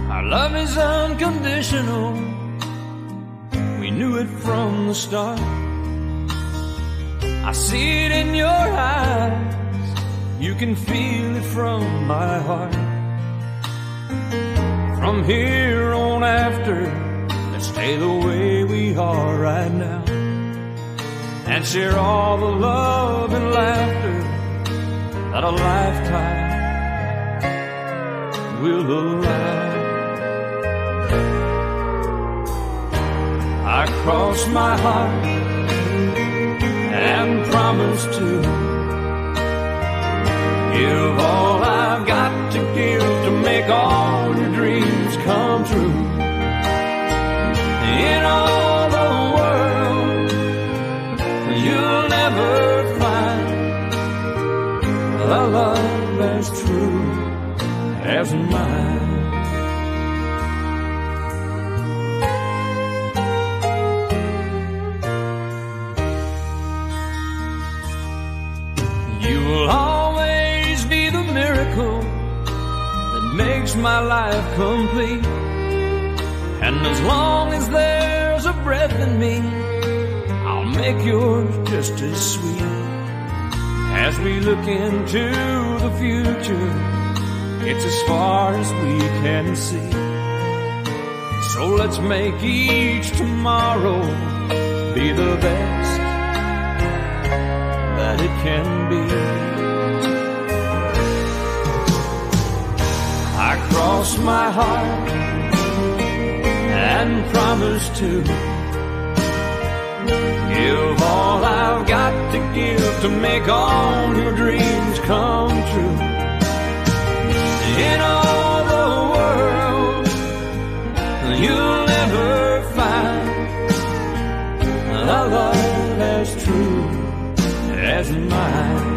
Our love is unconditional. We knew it from the start. I see it in your eyes. You can feel it from my heart. From here on after, let's stay the way we are right now, and share all the love and laughter that a lifetime will allow. I cross my heart and promise to give all I've got to give to make all your dreams come true. In all the world, you'll never find a love as true as mine. You will always be the miracle that makes my life complete. And as long as there's a breath in me, I'll make yours just as sweet. As we look into the future, it's as far as we can see. So let's make each tomorrow be the best that it can be. I cross my heart and promise to give all I've got to give to make all your dreams come true. In all the world, you'll never find a love as true as mine.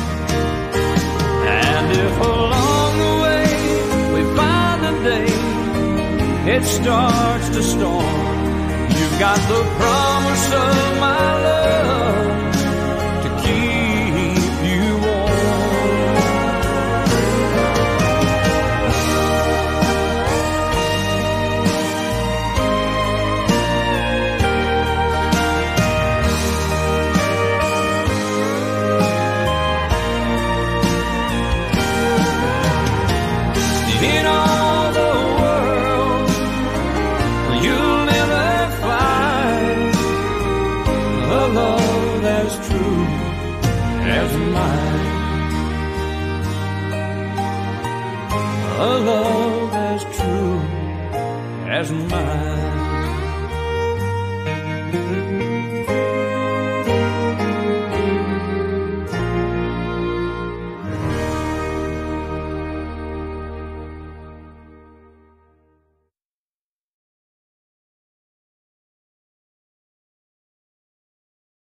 And if along the way we find a day it starts to storm, you've got the promise of my love to keep you warm. In all the world, you'll never find a love as true as mine. A love as true as mine.